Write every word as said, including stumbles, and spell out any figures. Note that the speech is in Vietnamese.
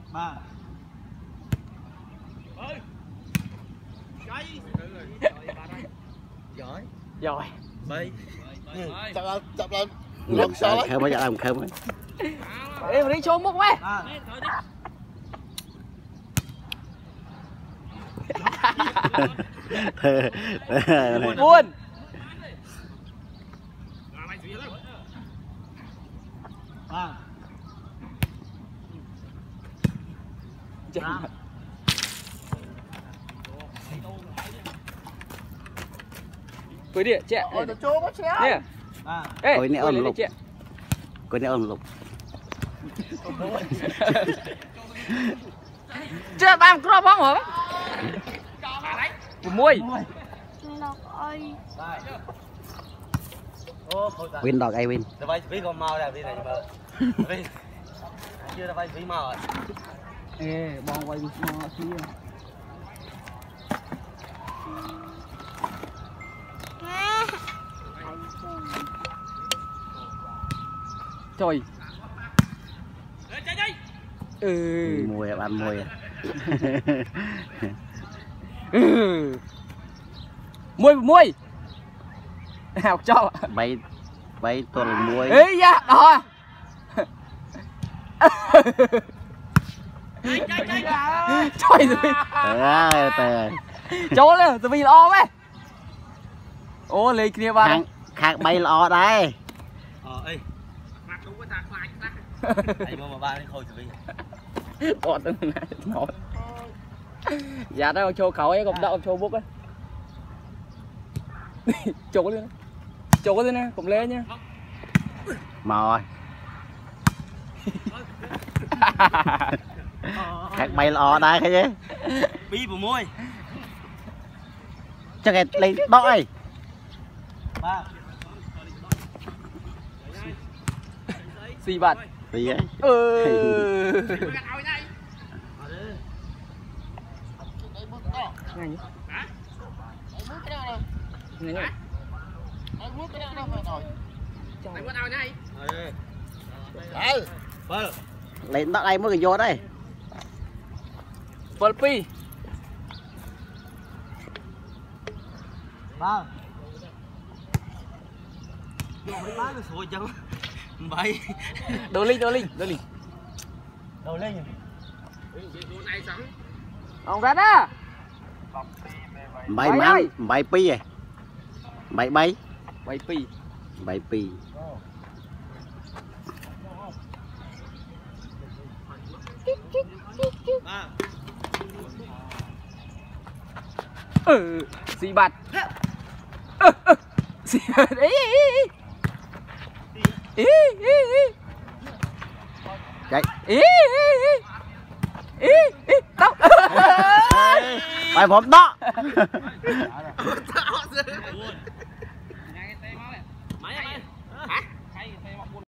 ba giỏi rồi bay chậm lên chậm lên lần sau đấy khơi mới làm khơi mới em đi trốn mốc mấy buồn với địa trẻ nè ê nè ôm lục coi nè ôm lục chưa bạn có bóng hả môi win đọc ai win vai ví con mau đây này vợ chưa là vai ví mau rồi ê bong quay mau kia trời ừ mùi ăn mùi ừ mùi mùi học cho bay bay tuần mùi ấy da đó trời rồi trời chỗ này tụi mình lo mấy ô lấy kia vào khác bay lo đây ờ ê anh mà ba đi khôi tụi mình còn từng này nói dạ đó cho cậu ấy cũng đậu cho bút ấy chỗ lên chỗ lên nè cũng lên nhá mò khác bay lo đây cái gì bí bù môi cho cái lấy đói ba xì bạt gì ấy ừ lên đó đây mới vô đây Volpi ba vô mấy má nó sụi chân bay đồ linh đồ linh đồ linh đầu lên ông ra đó bay má bay pi à bay bay bay pi bay pi ừ xì bạt xì bạt ý ý ý ý ý chạy ý ý ý ý tao bài bóng đó hả